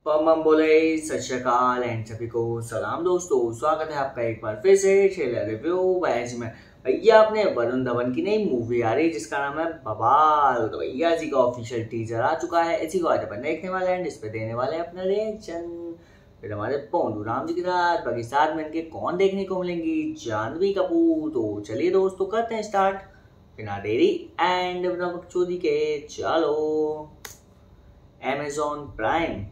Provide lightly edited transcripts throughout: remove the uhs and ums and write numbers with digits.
पम बोले सत श्री अकाल एंड सभी को सलाम दोस्तों, स्वागत है आपका एक बार फिर से ट्रेलर रिव्यू वैज में। भैया आपने वरुण धवन की नई मूवी आ रही है जिसका नाम है बवाल। तो भैया जी का ऑफिशियल टीजर आ चुका है, इसी को आज अपन देखने वाले हैं, इस पे देने वाले हैं अपना रिएक्शन। फिर हमारे पोंडू राम जी के साथ बाकी साथ में इनके कौन देखने को मिलेंगी, जानवी कपूर। तो चलिए दोस्तों करते हैं स्टार्ट बिना देरी एंड बिना बकचोदी के। चलो Amazon प्राइम,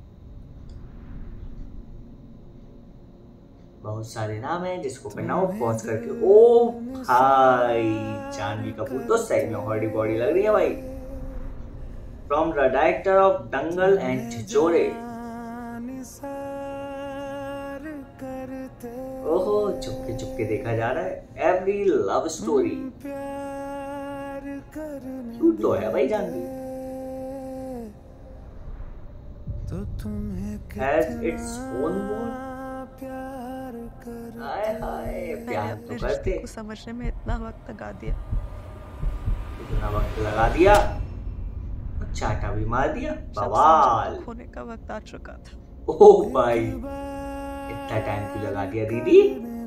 बहुत सारे नाम हैं जिसको पहनाओ पॉज करके। ओ भाई जानवी कपूर तो सही में हॉडी बॉडी लग रही है भाई। From the director of Dangal and Chhichhore. ओहो चुपके चुपके देखा जा रहा है एवरी लव स्टोरी। क्यूट तो है भाई Jaanvi. Has its own word. हाय हाय प्यार तो करते को समझने में इतना वक्त लगा दिया, इतना वक्त लगा दिया, चाटा भी मार दिया। बवाल खोने का वक्त आ चुका था। ओह भाई इतना टाइम क्यों लगा दिया दीदी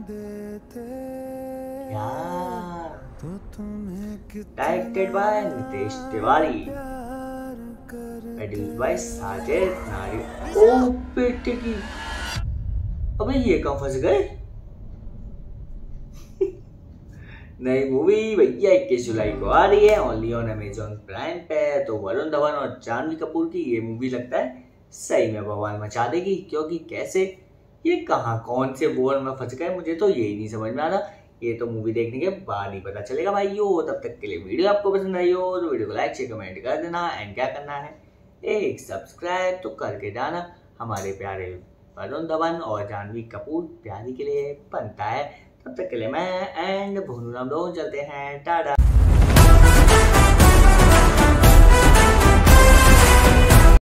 यार। Directed by Nitesh Tiwari, produced by Sajid नारी। ओह बेटे की, अबे ये कहाँ फंस गए। नई मूवी भैया 21 जुलाई को आ रही है ओनली ऑन अमेजॉन प्राइम पे। तो वरुण धवन और जानवी कपूर की ये मूवी लगता है सही में बवाल मचा देगी, क्योंकि कैसे ये कहाँ कौन से बोर में फंस गए मुझे तो यही नहीं समझ में आ रहा। ये तो मूवी देखने के बाद ही पता चलेगा भाइयों। तब तक के लिए वीडियो आपको पसंद आई हो तो वीडियो को लाइक शेयर कमेंट कर देना एंड क्या करना है एक सब्सक्राइब तो करके जाना। हमारे प्यारे वरुण धवन और जानवी कपूर प्यारी के लिए बनता है। तब तक के लिए मैं एंड भोनू राम दोनों चलते हैं, टाटा।